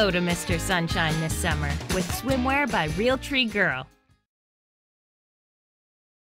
hello to Mr. Sunshine this summer with swimwear by Realtree Girl.